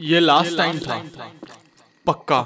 ये last time था पक्का।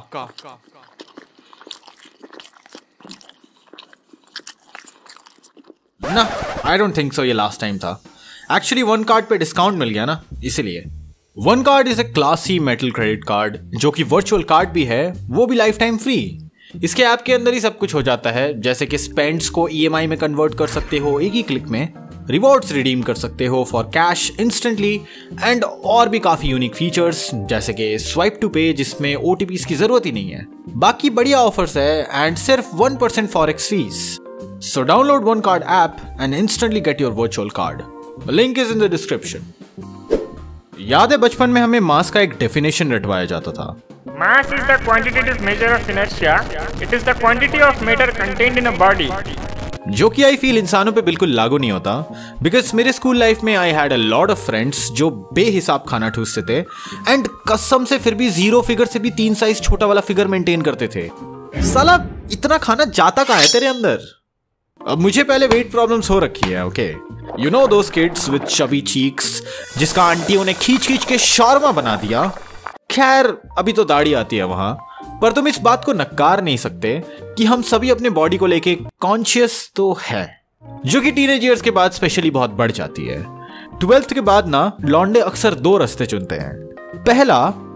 ना आई डोंट थिंक सो ये लास्ट टाइम था। एक्चुअली वन कार्ड पे डिस्काउंट मिल गया ना, इसीलिए। One card is a classy metal credit card जो कि वर्चुअल कार्ड भी है, वो भी लाइफ टाइम फ्री। इसके ऐप के अंदर ही सब कुछ हो जाता है, जैसे कि स्पेंड्स को ईएमआई में कन्वर्ट कर सकते हो एक ही क्लिक में, रिवॉर्ड्स रिडीम कर सकते हो फॉर कैश इंस्टेंटली, एंड और भी काफी यूनिक फीचर्स जैसे कि स्वाइप टू पे जिसमें ओटीपीज की जरूरत ही नहीं है। बाकी बढ़िया ऑफर्स है एंड सिर्फ 1% forex fees. So download One Card app and instantly get your virtual card. The link is in the description. याद है बचपन में हमें मास का एक डेफिनेशन रटवाया जाता था। Mass is the quantitative measure of inertia. It is the quantity of matter contained in a body. जो कि आई फील इंसानों पे बिल्कुल लागू नहीं होता, बिकॉज मेरे स्कूल लाइफ में I had a lot of friends जो बेहिसाब खाना ठूसते थे एंड कसम से फिर भी 0 फिगर से भी 3 साइज छोटा वाला फिगर मेंटेन करते थे। साला इतना खाना जाता कहाँ है तेरे अंदर? अब मुझे पहले वेट प्रॉब्लम्स हो रखी है, okay. You know those kids with chubby cheeks जिसका आंटियों ने खींच खींच के शौरमा बना दिया। खैर अभी तो दाढ़ी आती है वहां, पर तुम इस बात को नकार नहीं सकते कि हम सभी अपने बॉडी को लेके कॉन्शियस तो है, जो कि टीनेज ईयर्स के बाद स्पेशली बहुत बढ़ जाती है। 12th के बाद ना लौंडे अक्सर 2 रास्ते चुनते हैं। पहला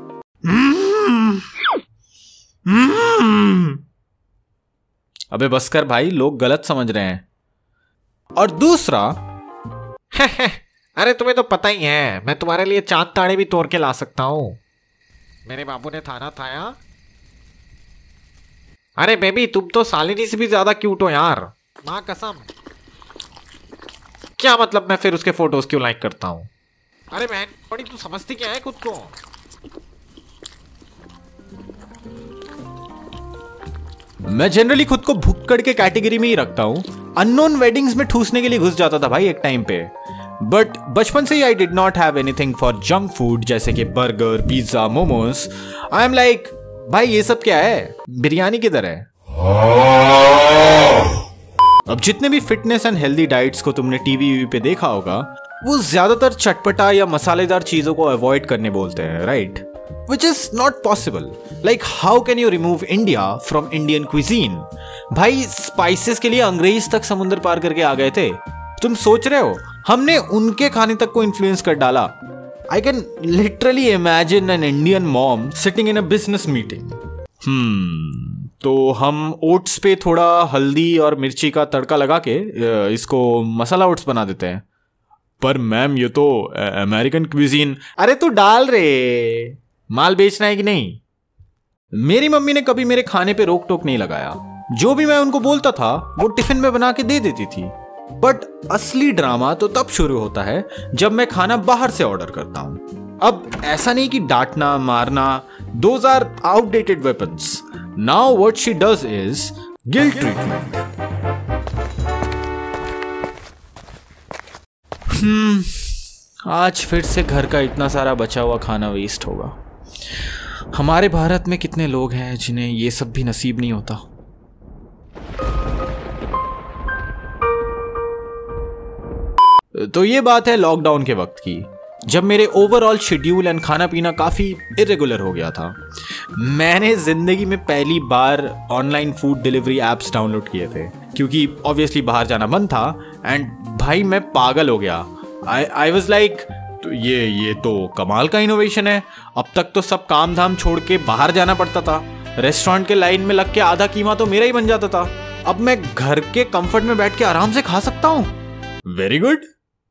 अबे बस कर भाई, लोग गलत समझ रहे हैं। और दूसरा अरे तुम्हें तो पता ही है, मैं तुम्हारे लिए चांद ताड़े भी तोड़ के ला सकता हूं। मेरे बाबू ने थाना थाया। अरे बेबी तुम तो सालिनी से भी ज्यादा क्यूट हो यार, मां कसम। क्या मतलब मैं फिर उसके फोटोज क्यों लाइक करता हूं? अरे बहन बड़ी तू समझती क्या है खुद को? मैं जनरली खुद को भुक्कड़ के कैटेगरी में ही रखता हूं। अननोन वेडिंग्स में ठूसने के लिए घुस जाता था भाई एक टाइम पे, बट बचपन से ही I did not have anything for junk food जैसे कि burger, pizza, momos. I am like भाई ये सब क्या है, बिरयानी किधर है? अब जितने भी फिटनेस एंड हेल्दी डाइट्स को तुमने टीवी पे देखा होगा, वो ज्यादातर चटपटा या मसालेदार चीजों को अवॉइड करने बोलते हैं, right? Which is not possible. Like how can you remove India from Indian cuisine? भाई स्पाइसेस के लिए अंग्रेज तक समुद्र पार करके आ गए थे। तुम सोच रहे हो हमने उनके खाने तक को इन्फ्लुएंस कर डाला? I can literally imagine an Indian mom sitting in a business meeting. तो हम ओट्स पे थोड़ा हल्दी और मिर्ची का तड़का लगा के इसको मसाला ओट्स बना देते हैं। पर मैम ये तो अमेरिकन क्विजीन। अरे तू डाल रे, माल बेचना है कि नहीं? मेरी मम्मी ने कभी मेरे खाने पे रोक टोक नहीं लगाया। जो भी मैं उनको बोलता था वो टिफिन में बना के दे देती थी। बट असली ड्रामा तो तब शुरू होता है जब मैं खाना बाहर से ऑर्डर करता हूं। अब ऐसा नहीं कि डांटना मारना, those are outdated weapons. Now what she does is guilt treatment. आज फिर से घर का इतना सारा बचा हुआ खाना वेस्ट होगा। हमारे भारत में कितने लोग हैं जिन्हें ये सब भी नसीब नहीं होता। तो ये बात है लॉकडाउन के वक्त की, जब मेरे ओवरऑल शेड्यूल एंड खाना पीना काफी इरेगुलर हो गया था। मैंने जिंदगी में पहली बार online food delivery apps download किए थे, क्योंकि ऑब्वियसली बाहर जाना बंद था। एंड भाई मैं पागल हो गया। आई वॉज लाइक तो ये तो कमाल का इनोवेशन है। अब तक तो सब काम धाम छोड़ के बाहर जाना पड़ता था, रेस्टोरेंट के लाइन में लग के आधा कीमा तो मेरा ही बन जाता था। अब मैं घर के कंफर्ट में बैठ के आराम से खा सकता हूं। Very good.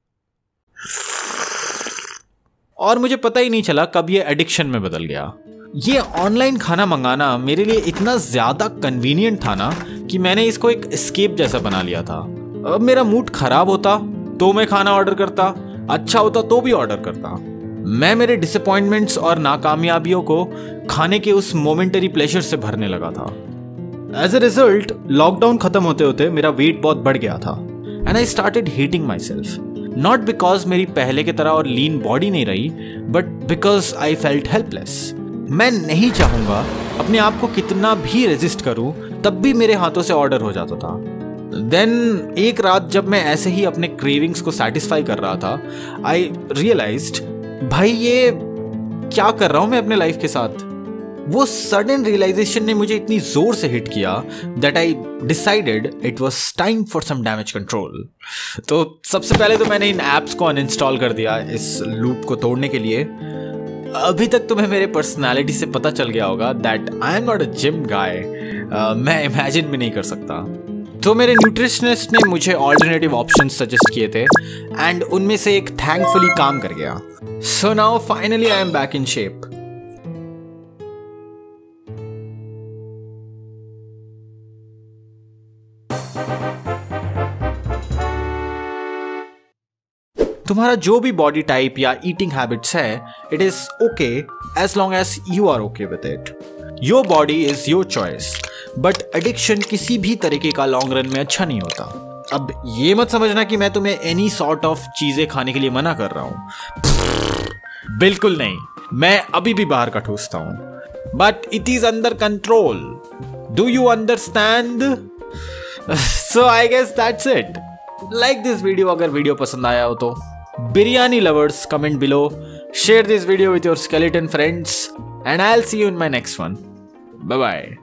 और मुझे पता ही नहीं चला कब ये एडिक्शन में बदल गया। ये ऑनलाइन खाना मंगाना मेरे लिए इतना ज्यादा कन्वीनियंट था ना कि मैंने इसको एक एस्केप जैसा बना लिया था। अब मेरा मूड खराब होता तो मैं खाना ऑर्डर करता, अच्छा होता तो भी ऑर्डर करता। मैं मेरे डिसअपॉइंटमेंट्स और नाकामयाबियों को खाने के उस मोमेंटरी प्लेजर से भरने लगा था। एज ए रिजल्ट लॉकडाउन खत्म होते होते मेरा वेट बहुत बढ़ गया था and I started hating myself. Not because मेरी पहले की तरह और लीन बॉडी नहीं रही, but because I felt helpless. मैं नहीं चाहूंगा अपने आप को कितना भी रेजिस्ट करूं, तब भी मेरे हाथों से ऑर्डर हो जाता था। देन एक रात जब मैं ऐसे ही अपने क्रेविंग्स को सेटिस्फाई कर रहा था, आई रियलाइज्ड भाई ये क्या कर रहा हूं मैं अपने लाइफ के साथ। वो सडन रियलाइजेशन ने मुझे इतनी जोर से हिट किया that I decided it was time for some damage control. तो सबसे पहले तो मैंने इन ऐप्स को अनइंस्टॉल कर दिया इस लूप को तोड़ने के लिए। अभी तक तुम्हें मेरे पर्सनालिटी से पता चल गया होगा that I am not a gym guy. मैं इमेजिन भी नहीं कर सकता। तो मेरे न्यूट्रिशनिस्ट ने मुझे ऑल्टरनेटिव ऑप्शंस सजेस्ट किए थे एंड उनमें से एक थैंकफुली काम कर गया। So now finally I am back in shape. तुम्हारा जो भी बॉडी टाइप या ईटिंग हैबिट्स है, it is okay as long as you are okay with it. Your body is your choice, but addiction किसी भी तरीके का लॉन्ग रन में अच्छा नहीं होता। अब ये मत समझना कि मैं तुम्हें एनी सॉर्ट ऑफ चीजें खाने के लिए मना कर रहा हूं। बिल्कुल नहीं, मैं अभी भी बाहर का ठूसता हूं, but it is under control. Do you understand? So I guess that's it. Like this video अगर वीडियो पसंद आया हो तो। Biryani lovers, comment below, share this video with your skeleton friends, and I'll see you in my next one. Bye bye.